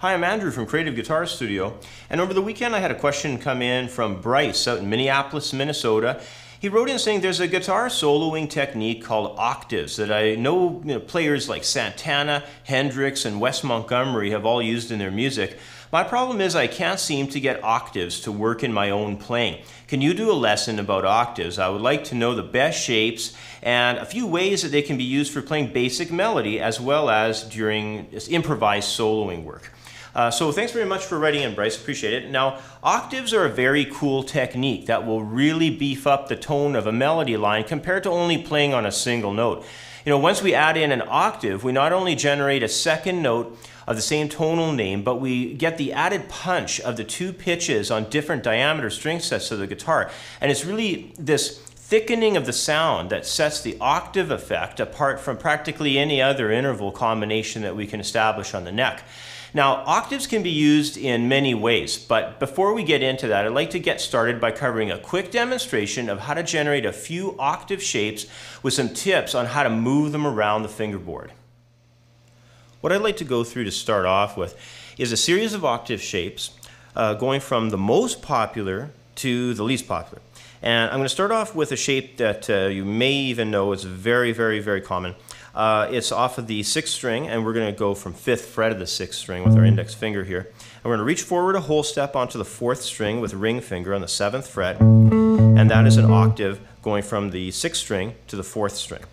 Hi, I'm Andrew from Creative Guitar Studio, and over the weekend I had a question come in from Bryce out in Minneapolis, Minnesota. He wrote in saying there's a guitar soloing technique called octaves that I know, players like Santatna, Hendrix, and Wes Montgomery have all used in their music. My problem is I can't seem to get octaves to work in my own playing. Can you do a lesson about octaves? I would like to know the best shapes and a few ways that they can be used for playing basic melody as well as during improvised soloing work. So thanks very much for writing in, Bryce. Appreciate it. Now, octaves are a very cool technique that will really beef up the tone of a melody line compared to only playing on a single note. Once we add in an octave, we not only generate a second note of the same tonal name, but we get the added punch of the two pitches on different diameter string sets of the guitar. And it's really this thickening of the sound that sets the octave effect apart from practically any other interval combination that we can establish on the neck. Now, octaves can be used in many ways, but before we get into that, I'd like to get started by covering a quick demonstration of how to generate a few octave shapes with some tips on how to move them around the fingerboard. What I'd like to go through to start off with is a series of octave shapes going from the most popular to the least popular. And I'm going to start off with a shape that you may even know is very, very, very common. It's off of the 6th string, and we're going to go from 5th fret of the 6th string with our index finger here. And we're going to reach forward a whole step onto the 4th string with ring finger on the 7th fret, and that is an octave going from the 6th string to the 4th string.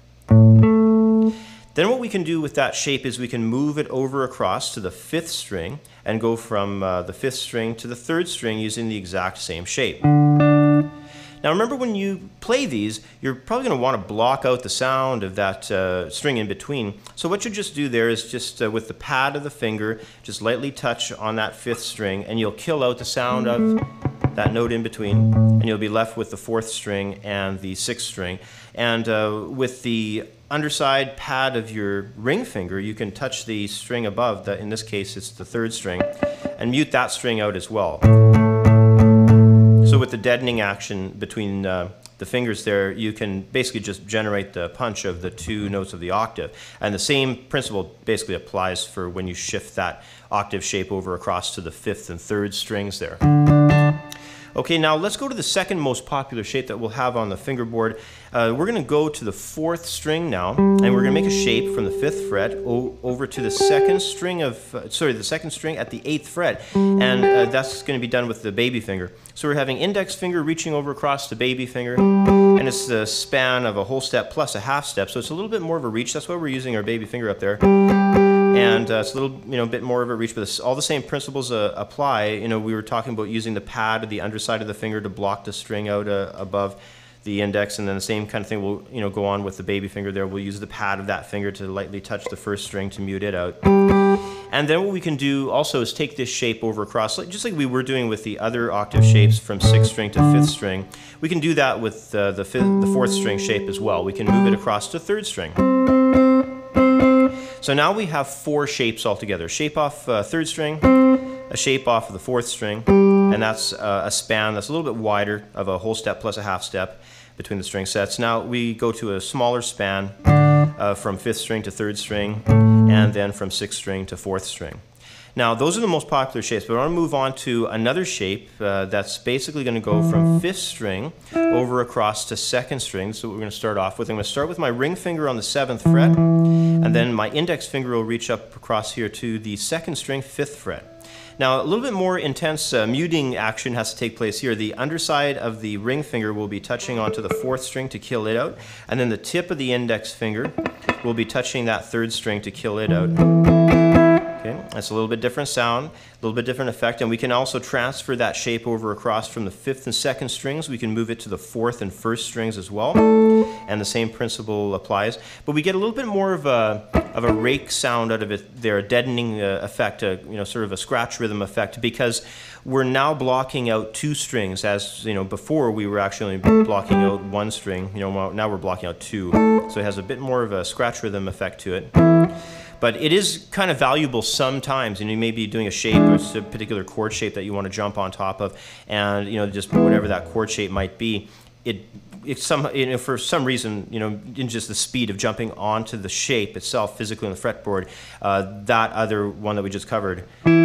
Then what we can do with that shape is we can move it over across to the 5th string and go from the 5th string to the 3rd string using the exact same shape. Now remember, when you play these, you're probably going to want to block out the sound of that string in between. So what you just do there is just with the pad of the finger, just lightly touch on that 5th string, and you'll kill out the sound of that note in between, and you'll be left with the 4th string and the 6th string. And with the underside pad of your ring finger, you can touch the string above, in this case it's the 3rd string, and mute that string out as well. So with the deadening action between the fingers there, you can basically just generate the punch of the two notes of the octave. And the same principle basically applies for when you shift that octave shape over across to the 5th and 3rd strings there. Okay, now let's go to the second most popular shape that we'll have on the fingerboard. We're going to go to the 4th string now, and we're going to make a shape from the 5th fret over to the 2nd string of, the 2nd string at the 8th fret, and that's going to be done with the baby finger. So we're having index finger reaching over across the baby finger, and it's the span of a whole step plus a half step, so it's a little bit more of a reach. That's why we're using our baby finger up there. And it's a little, bit more of a reach, but all the same principles apply. We were talking about using the pad of the underside of the finger to block the string out above the index, and then the same kind of thing will, go on with the baby finger there. We'll use the pad of that finger to lightly touch the 1st string to mute it out. And then what we can do also is take this shape over across, just like we were doing with the other octave shapes from 6th string to 5th string. We can do that with the 4th string shape as well. We can move it across to 3rd string. So now we have 4 shapes altogether. A shape off 3rd string, a shape off of the 4th string, and that's a span that's a little bit wider of a whole step plus a half step between the string sets. Now we go to a smaller span from 5th string to 3rd string, and then from 6th string to 4th string. Now those are the most popular shapes, but I want to move on to another shape that's basically going to go from 5th string over across to 2nd string. So what we're going to start off with, I'm going to start with my ring finger on the 7th fret, and then my index finger will reach up across here to the 2nd string, 5th fret. Now a little bit more intense muting action has to take place here. The underside of the ring finger will be touching onto the 4th string to kill it out, and then the tip of the index finger will be touching that 3rd string to kill it out. Okay, that's a little bit different sound, a little bit different effect, and we can also transfer that shape over across from the 5th and 2nd strings. We can move it to the 4th and 1st strings as well, and the same principle applies. But we get a little bit more of a rake sound out of it there, a deadening effect, sort of a scratch rhythm effect, because we're now blocking out 2 strings, as before we were actually blocking out 1 string. Now we're blocking out 2, so it has a bit more of a scratch rhythm effect to it. But it is kind of valuable sometimes, and you may be doing a shape or a particular chord shape that you want to jump on top of, and just whatever that chord shape might be, for some reason, in just the speed of jumping onto the shape itself physically on the fretboard, that other one that we just covered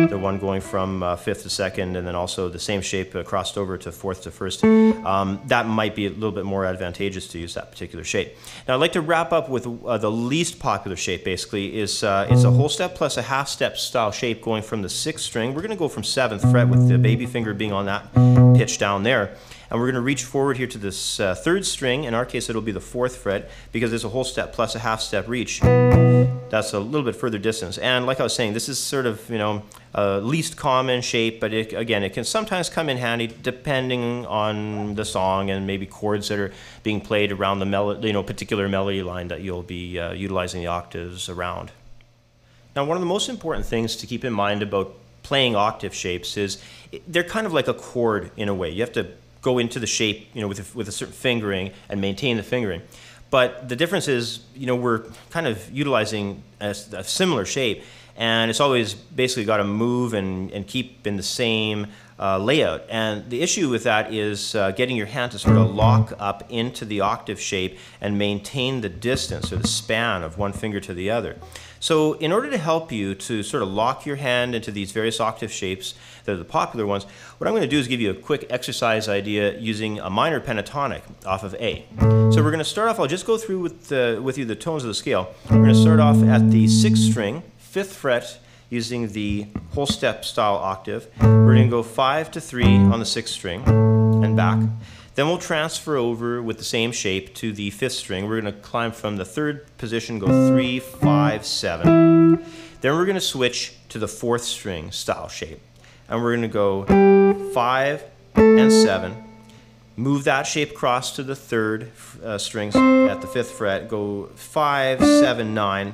the one going from fifth to second, and then also the same shape crossed over to fourth to first, that might be a little bit more advantageous to use that particular shape. Now I'd like to wrap up with the least popular shape, basically, is it's a whole step plus a half step style shape going from the sixth string. We're going to go from 7th fret with the baby finger being on that pitch down there. And we're going to reach forward here to this third string. In our case, it'll be the 4th fret because there's a whole step plus a half step reach. That's a little bit further distance. And like I was saying, this is sort of, least common shape, but again, it can sometimes come in handy depending on the song and maybe chords that are being played around the particular melody line that you'll be utilizing the octaves around. Now, one of the most important things to keep in mind about playing octave shapes is they're kind of like a chord in a way. You have to go into the shape, with a certain fingering and maintain the fingering. But the difference is, we're kind of utilizing a similar shape, and it's always basically got to move and keep in the same layout. And the issue with that is getting your hand to sort of lock up into the octave shape and maintain the distance or the span of one finger to the other. So in order to help you to sort of lock your hand into these various octave shapes that are the popular ones, what I'm going to do is give you a quick exercise idea using a minor pentatonic off of A. So we're going to start off, I'll just go through with you the tones of the scale. We're going to start off at the 6th string, 5th fret, using the whole step style octave. We're going to go 5 to 3 on the 6th string and back. Then we'll transfer over with the same shape to the 5th string. We're going to climb from the 3rd position, go 3, 5, 7. Then we're going to switch to the 4th string style shape. And we're going to go 5 and 7. Move that shape across to the 3rd string at the 5th fret. Go 5, 7, 9.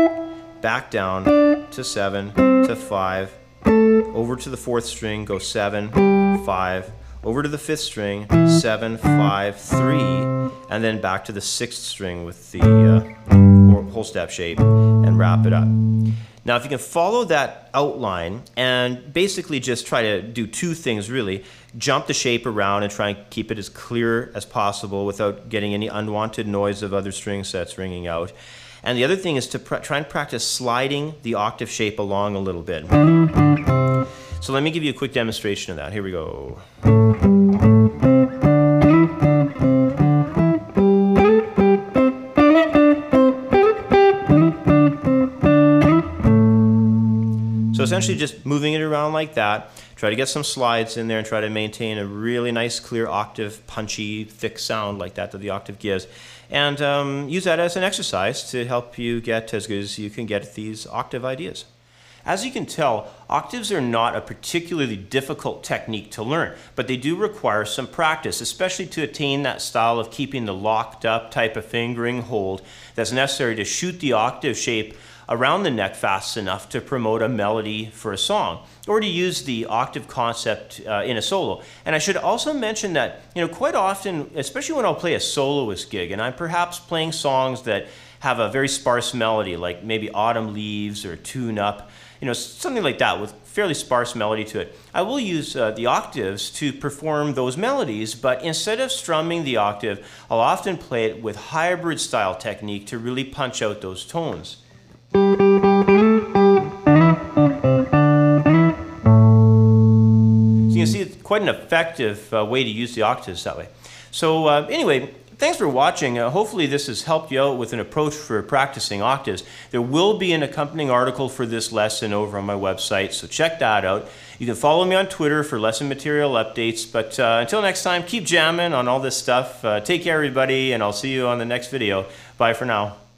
Back down to 7, to 5. Over to the 4th string, go 7, 5. Over to the 5th string, 7, 5, 3, and then back to the 6th string with the whole step shape and wrap it up. Now, if you can follow that outline and basically just try to do two things really, jump the shape around and try and keep it as clear as possible without getting any unwanted noise of other string sets ringing out. And the other thing is to try and practice sliding the octave shape along a little bit. So let me give you a quick demonstration of that. Here we go. So essentially just moving it around like that, try to get some slides in there and try to maintain a really nice, clear octave, punchy, thick sound like that the octave gives. And use that as an exercise to help you get as good as you can get at these octave ideas. As you can tell, octaves are not a particularly difficult technique to learn, but they do require some practice, especially to attain that style of keeping the locked up type of fingering hold that's necessary to shoot the octave shape around the neck fast enough to promote a melody for a song, or to use the octave concept in a solo. And I should also mention that, quite often, especially when I'll play a soloist gig, and I'm perhaps playing songs that have a very sparse melody, like maybe Autumn Leaves or Tune Up, something like that with fairly sparse melody to it. I will use the octaves to perform those melodies, but instead of strumming the octave, I'll often play it with hybrid style technique to really punch out those tones. So you can see it's quite an effective way to use the octaves that way. So anyway, thanks for watching. Hopefully this has helped you out with an approach for practicing octaves. There will be an accompanying article for this lesson over on my website, so check that out. You can follow me on Twitter for lesson material updates, but until next time, keep jamming on all this stuff. Take care, everybody, and I'll see you on the next video. Bye for now.